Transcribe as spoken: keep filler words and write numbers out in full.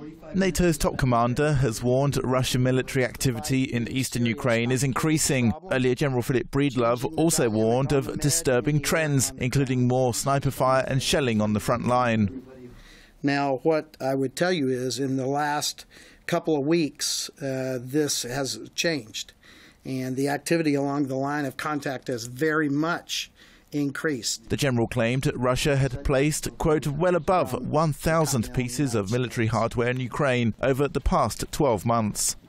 NATO's top commander has warned Russian military activity in eastern Ukraine is increasing. Earlier, General Philip Breedlove also warned of disturbing trends, including more sniper fire and shelling on the front line. Now, what I would tell you is in the last couple of weeks, uh, this has changed, and the activity along the line of contact has very much increased. The general claimed Russia had placed, quote, well above one thousand pieces of military hardware in Ukraine over the past twelve months.